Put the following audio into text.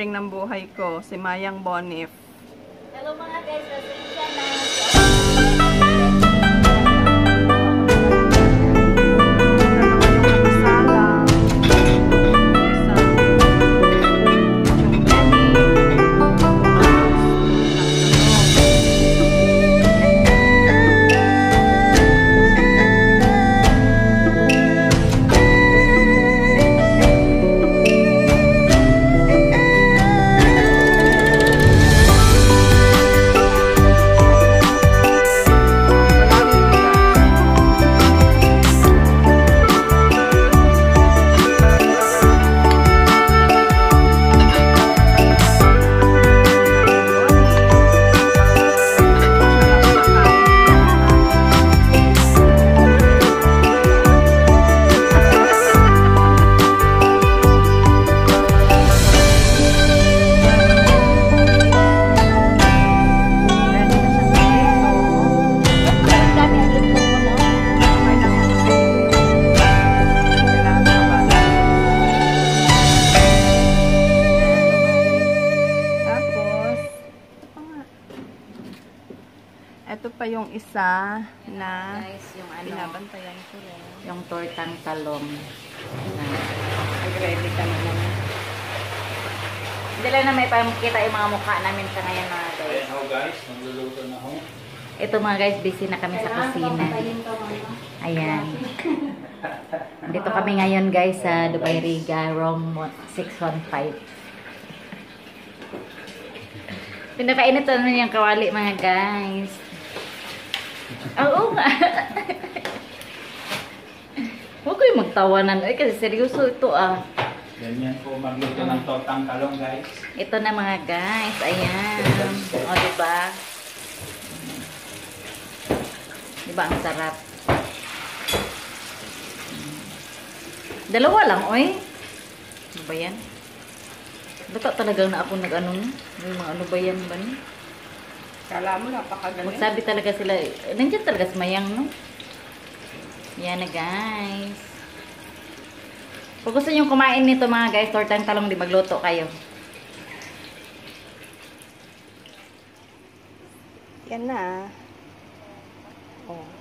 haring ng buhay ko, si Mayang Bonif. Hello mga guys, pasensya na. Ito pa yung isa na Guys, yung ano, binabantayan ko rin. yung tortang talong. Nag-ready ka na naman. Hindi lang na may pamukita yung mga mukha namin sa ngayon mga guys. Ayan ho guys, magluluto na ho. Ito mga guys, busy na kami sa kusina. Ayan. Dito kami ngayon guys sa Dubai Riga, room 615. Pinakainit naman yung kawali mga guys. Oo nga. Huwag kayo magtawanan. Ay, kasi seryoso ito ah. Ganyan po magluto ng tortang talong guys. Ito na mga guys. Ayan. O, diba? Diba ang sarap? Dalawa lang, oy. Ano ba yan? Bata talagang na ako nag-ano. Yung mga ano ba yan ba ni? Kala mo napakagaling. Magsabi talaga sila. Nandiyan talaga si Mayang, no? Yan na guys. Kung gusto nyo kumain nito mga guys, tortang talong, di magluto kayo. Yan na. Oh.